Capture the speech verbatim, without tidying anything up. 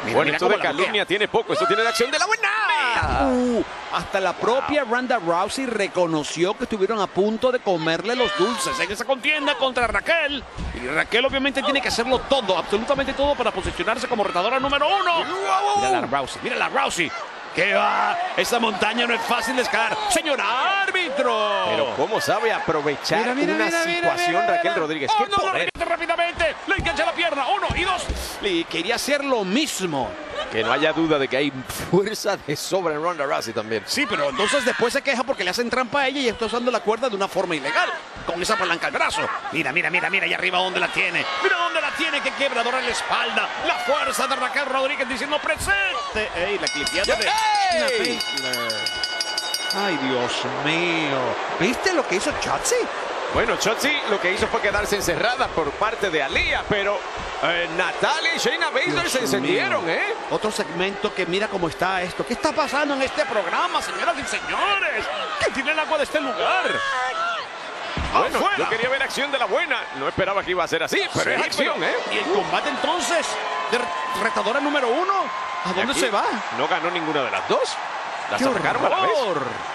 Mira, bueno, mira esto cómo de la calumnia bloquea. tiene poco. Esto tiene la acción de la buena. Uh, hasta la propia Ronda Rousey reconoció que estuvieron a punto de comerle los dulces en esa contienda contra Raquel. Y Raquel obviamente tiene que hacerlo todo, absolutamente todo, para posicionarse como retadora número uno. Mira la Rousey, mira la Rousey. ¿Qué va? Esa montaña no es fácil de escalar. ¡Señor árbitro! Pero cómo sabe aprovechar Mira, mira, una mira, mira, situación mira, mira. Raquel Rodríguez. Oh, ¡Qué no, no, poder! no, rápidamente. Le engancha la pierna. Uno y dos. Y quería hacer lo mismo. Que no haya duda de que hay fuerza de sobra en Ronda Rousey también. Sí, pero entonces después se queja porque le hacen trampa a ella y está usando la cuerda de una forma ilegal. Con esa palanca al brazo. Mira, mira, mira, mira. Y arriba dónde la tiene. Mira dónde la tiene. Qué quebradora en la espalda. La fuerza de Raquel Rodríguez diciendo presente. ¡Ey! La clipeada de... ¡Ey! Ay, Dios mío. ¿Viste lo que hizo Shotzi? Bueno, Shotzi lo que hizo fue quedarse encerrada por parte de Aliyah, pero eh, Natalya y Shayna Baszler Dios se encendieron, mío. ¿eh? Otro segmento que mira cómo está esto. ¿Qué está pasando en este programa, señoras y señores? ¿Quién tiene el agua de este lugar? Bueno, ¡Afuera! yo quería ver acción de la buena. No esperaba que iba a ser así, pero es Sí, acción, pero- ¿eh? ¿Y el combate entonces de retadora número uno? ¿A dónde Aquí se va? No ganó ninguna de las dos. Las ¡Qué atacaron a la vez. horror!